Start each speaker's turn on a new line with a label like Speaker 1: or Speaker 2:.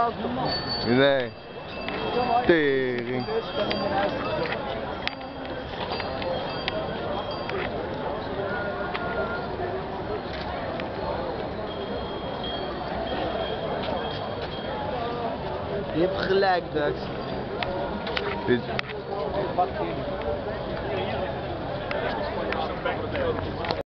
Speaker 1: fout.
Speaker 2: Nee. Tering.
Speaker 1: Je hebt gelijk, Dax.
Speaker 2: Dit.